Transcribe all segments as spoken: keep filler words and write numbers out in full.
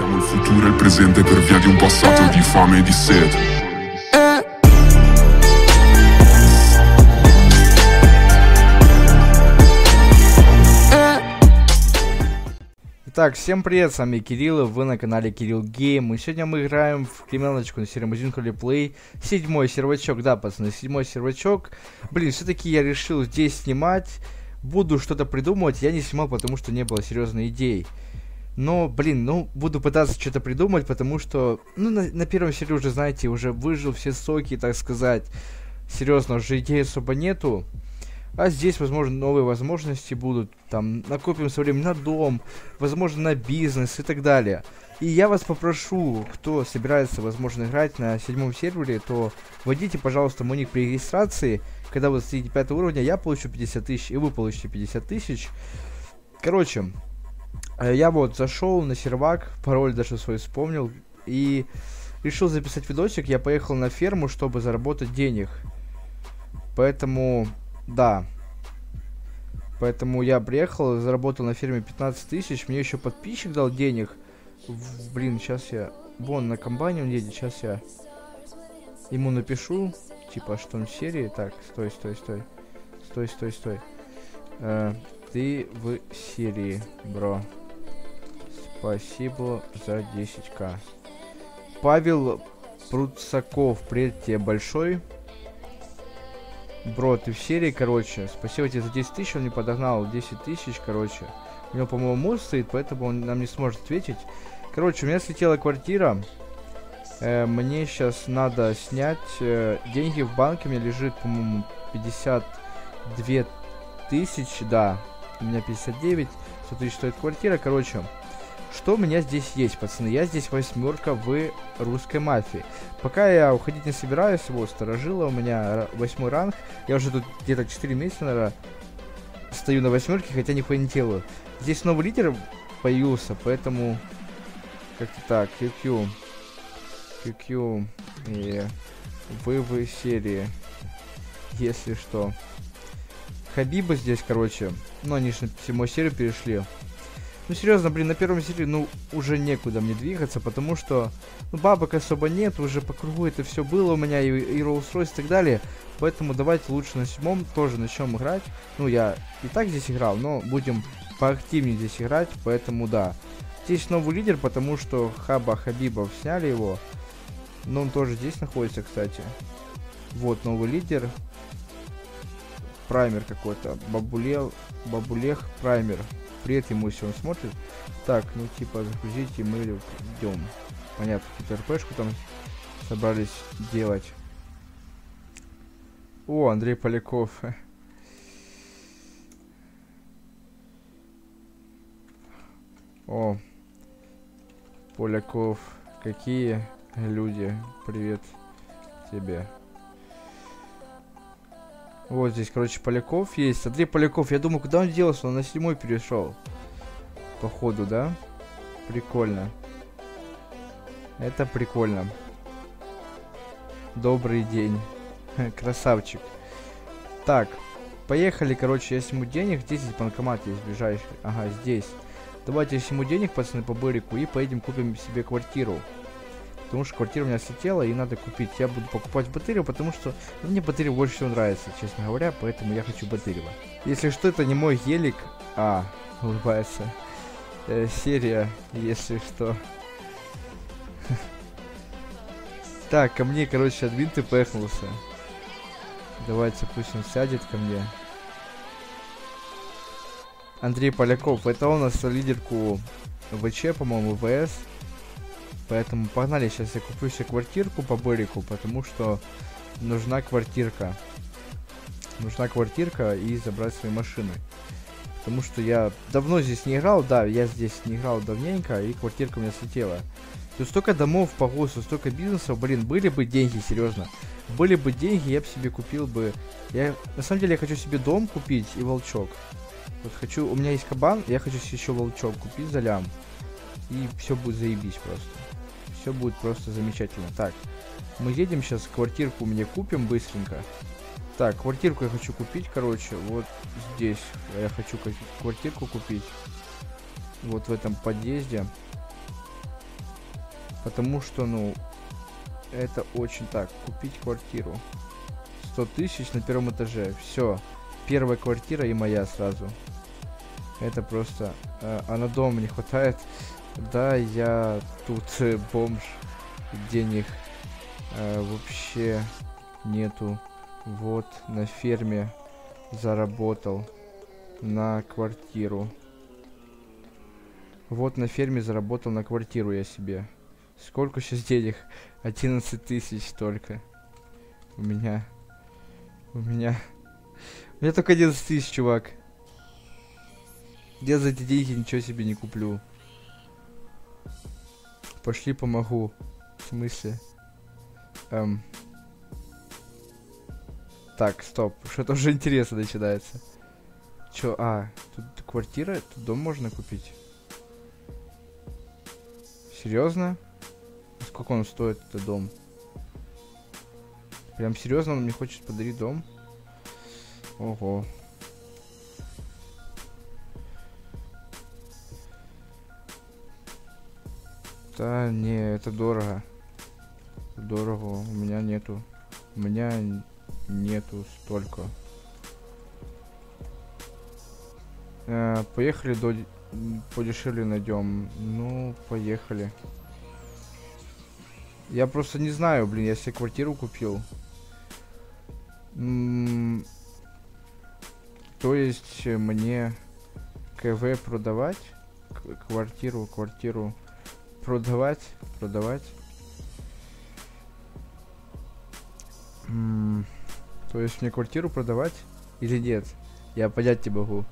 Siamo il futuro e il presente per via di un passato di fame e di sete. Итак, всем привет, с вами Кирилл, вы на канале Кирилл Гейм, и сегодня мы играем в криминалочку на серии Mozilla Play, седьмой сервачок, да, пацаны, седьмой сервачок. Блин, все-таки я решил здесь снимать, буду что-то придумывать, я не снимал, потому что не было серьезной идеи. Но, блин, ну, буду пытаться что-то придумать, потому что, ну, на, на первом серии уже, знаете, уже выжил все соки, так сказать. Серьезно, уже идей особо нету. А здесь, возможно, новые возможности будут. Там, накопим со временем на дом, возможно, на бизнес и так далее. И я вас попрошу, кто собирается, возможно, играть на седьмом сервере, то вводите, пожалуйста, мой ник при регистрации. Когда вы достигнете пятого уровня, я получу пятьдесят тысяч, и вы получите пятьдесят тысяч. Короче, я вот зашел на сервак, пароль даже свой вспомнил, и решил записать видосик. Я поехал на ферму, чтобы заработать денег. Поэтому... Да. Поэтому я приехал, заработал на ферме пятнадцать тысяч. Мне еще подписчик дал денег. В, блин, сейчас я... Вон, на комбайне он едет. Сейчас я ему напишу. Типа, что он в серии. Так, стой, стой, стой. Стой, стой, стой. Э, ты в серии, бро. Спасибо за десять ка. Павел Пруцаков, привет тебе большой. Бро, ты в серии, короче. Спасибо тебе за десять тысяч, он мне подогнал десять тысяч, короче. У него, по-моему, мост стоит, поэтому он нам не сможет ответить. Короче, у меня слетела квартира. Э, мне сейчас надо снять э, деньги в банке. У меня лежит, по-моему, пятьдесят две тысячи, да. У меня пятьдесят девять, сто тысяч стоит квартира, короче. Что у меня здесь есть, пацаны? Я здесь восьмерка в русской мафии. Пока я уходить не собираюсь, вот, сторожила, у меня восьмой ранг. Я уже тут где-то четыре месяца, наверное, стою на восьмерке, хотя нихуя не делаю. Здесь новый лидер появился, поэтому как-то так, кью кью. кью кью и вы в серии, если что. Хабиба здесь, короче. Ну, они же на седьмую серию перешли. Ну, серьезно, блин, на первом серии, ну, уже некуда мне двигаться, потому что, ну, бабок особо нет, уже по кругу это все было у меня, и, и Rolls-Royce и так далее. Поэтому давайте лучше на седьмом тоже начнем играть. Ну, я и так здесь играл, но будем поактивнее здесь играть, поэтому, да. Здесь новый лидер, потому что Хаба Хабибов сняли его. Но он тоже здесь находится, кстати. Вот новый лидер. Праймер какой-то. Бабулел, Бабулех Праймер. Привет ему, если он смотрит. Так, ну типа загрузите, мы идем. Понятно, какую-то РПшку там собрались делать. О, Андрей Поляков. О, Поляков. Какие люди. Привет тебе. Вот здесь, короче, Поляков есть. Андрей Поляков, я думаю, куда он делся? Он на седьмой перешел. Походу, да? Прикольно. Это прикольно. Добрый день. Красавчик. Так, поехали, короче, я сниму денег. Здесь банкомат есть ближайший. Ага, здесь. Давайте я сниму денег, пацаны, по бырику. И поедем купим себе квартиру. Потому что квартира у меня слетела, и надо купить. Я буду покупать Батырева, потому что ну, мне Батырева больше всего нравится, честно говоря. Поэтому я хочу Батырева. Если что, это не мой гелик. А, улыбается. Э, серия, если что. Так, ко мне, короче, админ ты поехнулся. Давайте, пусть он сядет ко мне. Андрей Поляков. Это у нас лидерку ВЧ, по-моему, ВС. Поэтому погнали, сейчас я куплю себе квартирку по Борику, потому что нужна квартирка. Нужна квартирка и забрать свои машины. Потому что я давно здесь не играл, да, я здесь не играл давненько, и квартирка у меня слетела. Тут столько домов по ГОСу, столько бизнесов, блин, были бы деньги, серьезно. Были бы деньги, я бы себе купил бы... Я, на самом деле, я хочу себе дом купить и волчок. Вот хочу, у меня есть кабан, я хочу себе еще волчок купить за лям. И все будет заебись просто. Все будет просто замечательно. Так, мы едем сейчас, квартирку мне купим быстренько. Так, квартирку я хочу купить, короче, вот здесь. Я хочу квартирку купить. Вот в этом подъезде. Потому что, ну, это очень так. Купить квартиру. сто тысяч на первом этаже. Все. Первая квартира и моя сразу. Это просто... Э, а на дом не хватает. Да, я тут э, бомж. Денег э, вообще нету. Вот, на ферме заработал на квартиру. Вот на ферме заработал на квартиру я себе. Сколько сейчас денег? одиннадцать тысяч только. У меня... У меня... У меня только одиннадцать тысяч, чувак. Я за эти деньги ничего себе не куплю. Пошли помогу. В смысле? Эм... Так, стоп. Что-то уже интересно начинается. Чё? А, тут квартира? Тут дом можно купить? Серьезно? Сколько он стоит, этот дом? Прям серьезно он мне хочет подарить дом? Ого. Да, не, это дорого. Дорого. У меня нету. У меня нету столько. Э, поехали до... Подешевле найдем. Ну, поехали. Я просто не знаю, блин, я себе квартиру купил. М-м- то есть мне КВ продавать? К- квартиру, квартиру продавать? Продавать? М- то есть мне квартиру продавать или нет? Я понять не могу.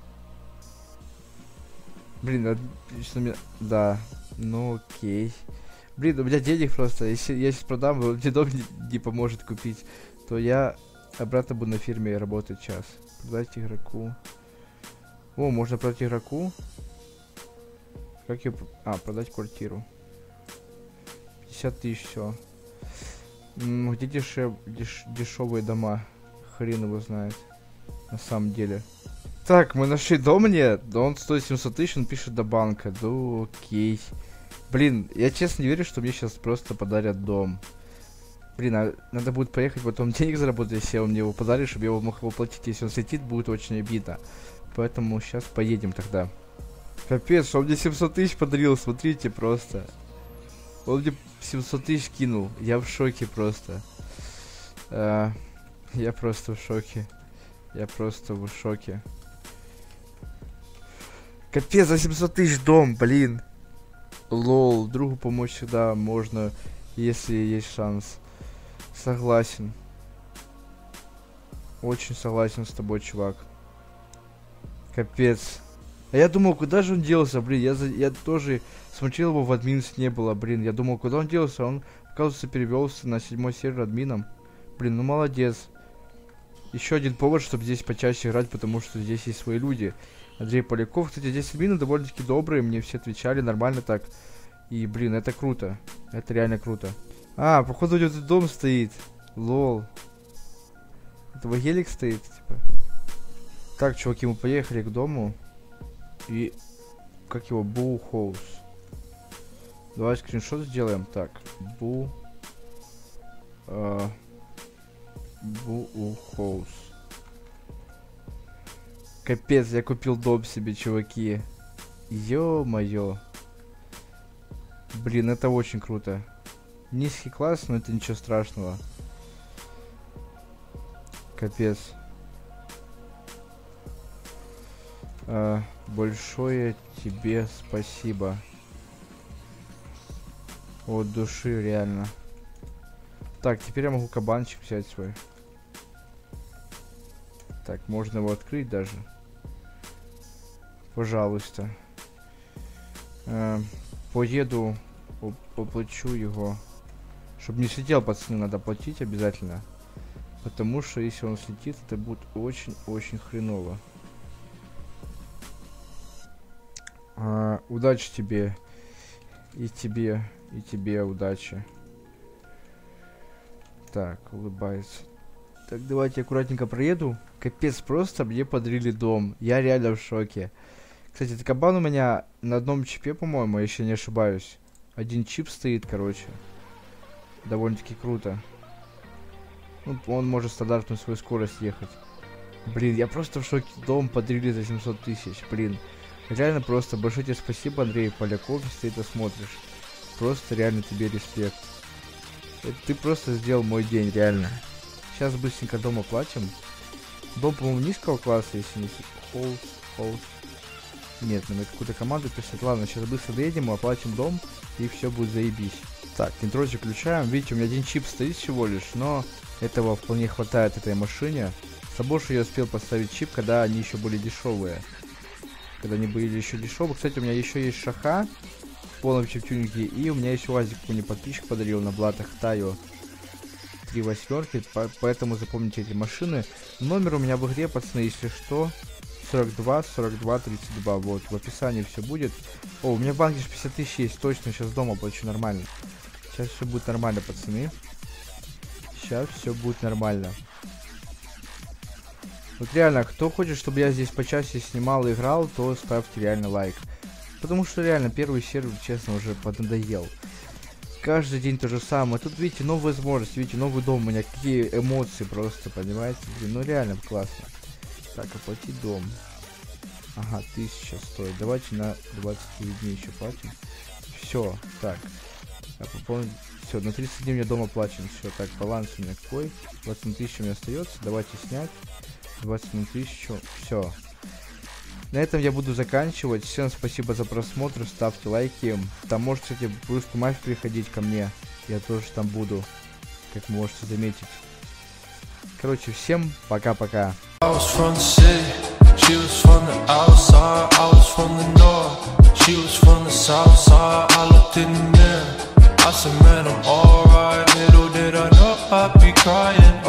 Блин, отлично мне... Да, ну окей. Блин, у меня денег просто. Если я сейчас продам, мне дом не, не поможет купить, то я обратно буду на фирме работать час. Продать игроку. О, можно продать игроку? Как ее... А, продать квартиру. пятьдесят тысяч, все. Где дешев... деш... дешевые дома? Хрен его знает. На самом деле. Так, мы нашли дом мне. Да он стоит семьсот тысяч, он пишет до банка. Да окей. Блин, я честно не верю, что мне сейчас просто подарят дом. Блин, а надо будет поехать, потом денег заработать, если он мне его подарит, чтобы я его мог воплотить. Если он слетит, будет очень обидно. Поэтому сейчас поедем тогда. Капец, он мне семьсот тысяч подарил, смотрите просто. Он мне семьсот тысяч кинул. Я в шоке просто. А, я просто в шоке. Я просто в шоке. Капец, за семьсот тысяч дом, блин. Лол, другу помочь всегда можно, если есть шанс. Согласен. Очень согласен с тобой, чувак. Капец. А я думал, куда же он делся, блин. Я, за... я тоже смотрел его в админс, не было, блин. Я думал, куда он делся. Он, оказывается, перевелся на седьмой сервер админом. Блин, ну молодец. Еще один повод, чтобы здесь почаще играть, потому что здесь есть свои люди. Андрей Поляков, кстати, здесь админы довольно-таки добрые, мне все отвечали нормально так. И, блин, это круто. Это реально круто. А, походу у него тут дом стоит. Лол. Это гелик стоит, типа. Так, чуваки, мы поехали к дому. И... Как его? Бу Хоус. Давай скриншот сделаем. Так, Бу... Бу Хоус. Капец, я купил дом себе, чуваки. Ё-моё. Блин, это очень круто. Низкий класс, но это ничего страшного. Капец. А, большое тебе спасибо. От души, реально. Так, теперь я могу кабанчик взять свой. Так, можно его открыть даже. Пожалуйста. Э, поеду, оплачу его. Чтобы не слетел, пацаны, надо платить обязательно. Потому что если он слетит, это будет очень-очень хреново. Э, удачи тебе. И тебе, и тебе удачи. Так, улыбается. Так, давайте аккуратненько проеду. Капец, просто мне подарили дом. Я реально в шоке. Кстати, этот кабан у меня на одном чипе, по-моему, если не ошибаюсь. Один чип стоит, короче. Довольно-таки круто. Ну, он может стандартную свою скорость ехать. Блин, я просто в шоке. Дом подарили за семьсот тысяч, блин. Реально просто большое тебе спасибо, Андрей Поляков, если ты это смотришь. Просто реально тебе респект. Это ты просто сделал мой день, реально. Сейчас быстренько дом оплатим. Дом, по-моему, низкого класса, если не... Холд, холд. Нет, нам какую-то команду писать. Ладно, сейчас быстро доедем, оплатим дом, и все будет заебись. Так, интрочек включаем. Видите, у меня один чип стоит всего лишь, но этого вполне хватает этой машине. С собой я успел поставить чип, когда они еще были дешевые. Когда они были еще дешевые. Кстати, у меня еще есть шаха в полном чип-тюнинге, и у меня еще УАЗик мне подписчик подарил на блатах Тайо. Три восьмерки, по поэтому запомните эти машины. Номер у меня в игре, пацаны, если что, сорок два сорок два тридцать два. Вот, в описании все будет. О, у меня в банке пятьдесят тысяч есть, точно, сейчас дома плачу нормально. Сейчас все будет нормально, пацаны. Сейчас все будет нормально. Вот реально, кто хочет, чтобы я здесь почаще снимал и играл, то ставьте реально лайк. Потому что реально первый сервер, честно, уже поднадоел. Каждый день то же самое. Тут, видите, новые возможности, видите, новый дом. У меня какие эмоции просто, понимаете? Блин, ну реально классно. Так, оплатить дом. Ага, тысяча стоит. Давайте на двадцать девять дней еще платим. Все, так. А пополнить. Все, на тридцать дней у меня дом оплачен. Все, так, баланс у меня какой? двадцать тысяч у меня остается. Давайте снять. двадцать тысяч. Все. На этом я буду заканчивать. Всем спасибо за просмотр. Ставьте лайки. Там может, кстати, в русскую мафию приходить ко мне. Я тоже там буду, как можете заметить. Короче, всем пока-пока. I said, man, I'm alright. Little did I know I'd be crying.